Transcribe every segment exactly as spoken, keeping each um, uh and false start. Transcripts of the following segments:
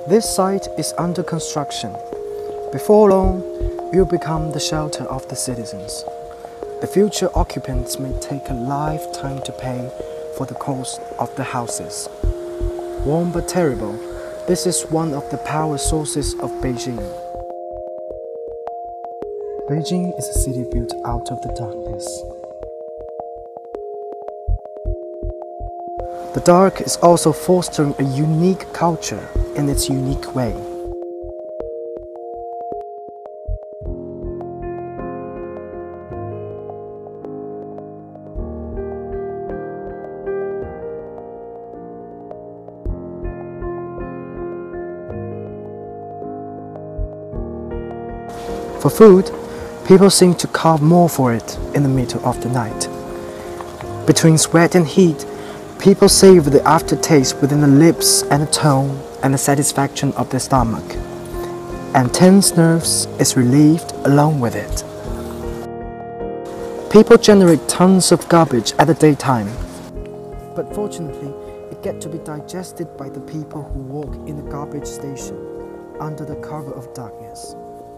This site is under construction. Before long, it will become the shelter of the citizens. The future occupants may take a lifetime to pay for the cost of the houses. Warm but terrible, this is one of the power sources of Beijing. Beijing is a city built out of the darkness. The dark is also fostering a unique culture in its unique way. For food, people seem to carve more for it in the middle of the night. Between sweat and heat, people savor the aftertaste within the lips and the tone and the satisfaction of their stomach. And tense nerves is relieved along with it. People generate tons of garbage at the daytime, but fortunately, it gets to be digested by the people who work in the garbage station under the cover of darkness.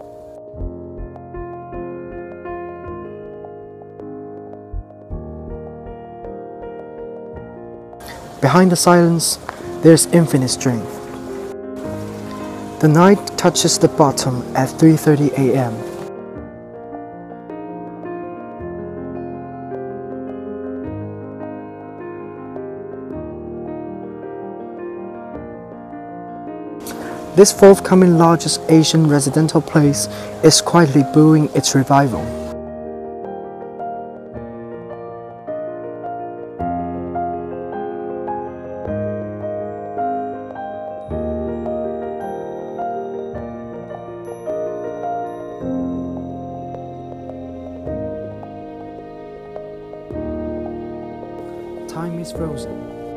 Behind the silence, there's infinite strength. The night touches the bottom at three thirty a m This forthcoming largest Asian residential place is quietly brewing its revival. Time is frozen.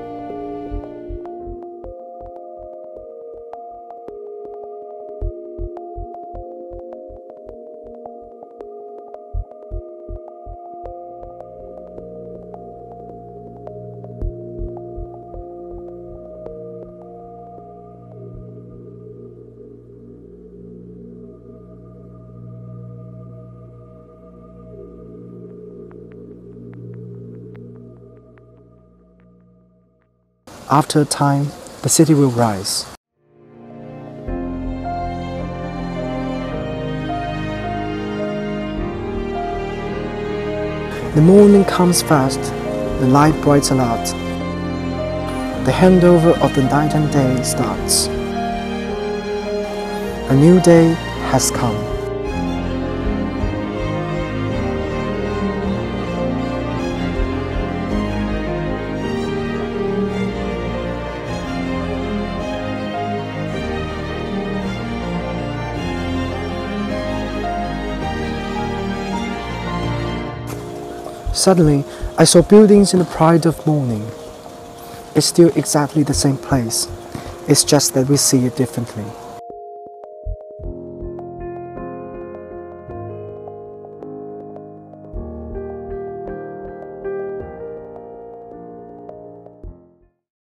After a time, the city will rise. The morning comes fast, the light brights a lot. The handover of the night and day starts. A new day has come. Suddenly, I saw buildings in the pride of morning. It's still exactly the same place. It's just that we see it differently.